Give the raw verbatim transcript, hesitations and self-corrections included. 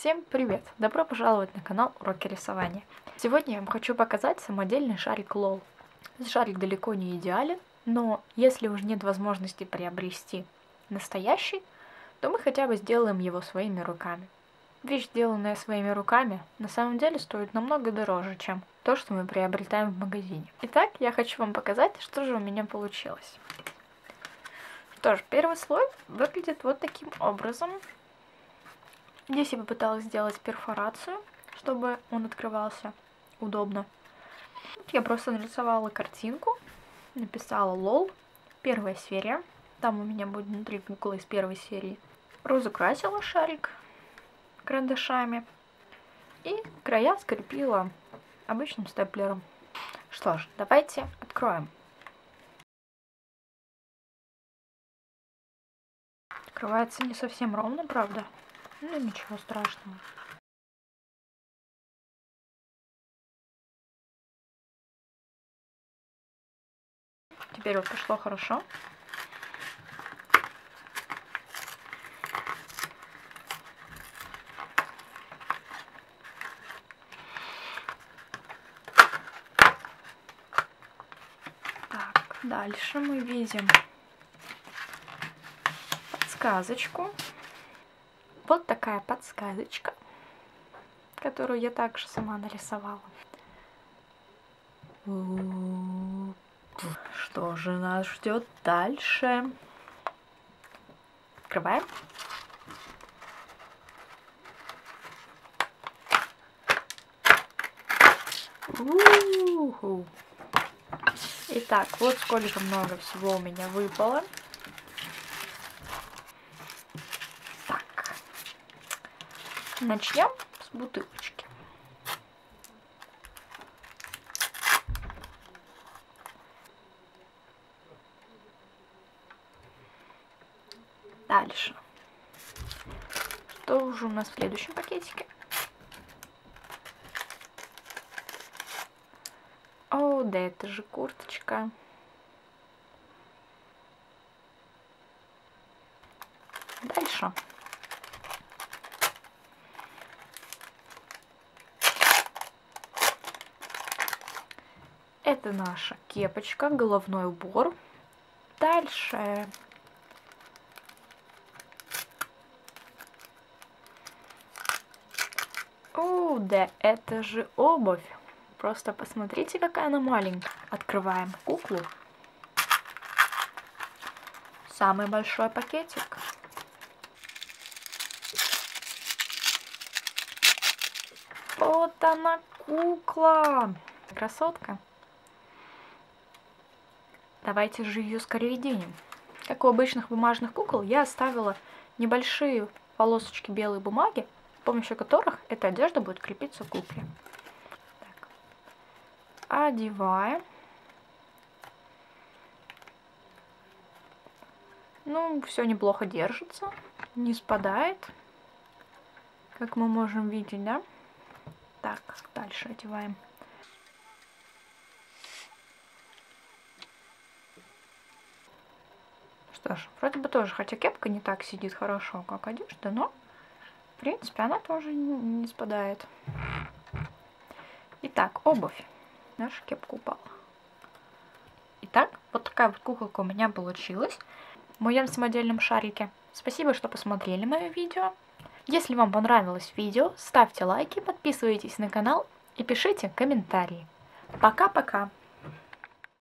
Всем привет! Добро пожаловать на канал Уроки рисования. Сегодня я вам хочу показать самодельный шарик лол. Шарик далеко не идеален, но если уже нет возможности приобрести настоящий, то мы хотя бы сделаем его своими руками. Вещь, сделанная своими руками, на самом деле стоит намного дороже, чем то, что мы приобретаем в магазине. Итак, я хочу вам показать, что же у меня получилось. Что ж, первый слой выглядит вот таким образом. Здесь я попыталась сделать перфорацию, чтобы он открывался удобно. Я просто нарисовала картинку, написала лол, первая серия. Там у меня будет внутри кукла из первой серии. Разукрасила шарик карандашами и края скрепила обычным степлером. Что ж, давайте откроем. Открывается не совсем ровно, правда? Ну ничего страшного. Теперь вот пошло хорошо. Так, дальше мы видим подсказочку. Вот такая подсказочка, которую я также сама нарисовала. Что же нас ждет дальше? Открываем. У-ху. Итак, вот сколько много всего у меня выпало. Так, начнем с бутылочки. Дальше. Что уже у нас в следующем пакетике? О, да это же курточка. Дальше. Это наша кепочка, головной убор. Дальше. О, да это же обувь. Просто посмотрите, какая она маленькая. Открываем куклу. Самый большой пакетик. Вот она, кукла. Красотка. Давайте же ее скорее оденем. Как у обычных бумажных кукол, я оставила небольшие полосочки белой бумаги, с помощью которых эта одежда будет крепиться к кукле. Так. Одеваем. Ну, все неплохо держится, не спадает, как мы можем видеть, да? Так, дальше одеваем. Что ж, вроде бы тоже, хотя кепка не так сидит хорошо, как одежда, но в принципе она тоже не спадает. Итак, обувь. Наша кепка упала. Итак, вот такая вот куколка у меня получилась в моем самодельном шарике. Спасибо, что посмотрели мое видео. Если вам понравилось видео, ставьте лайки, подписывайтесь на канал и пишите комментарии. Пока-пока!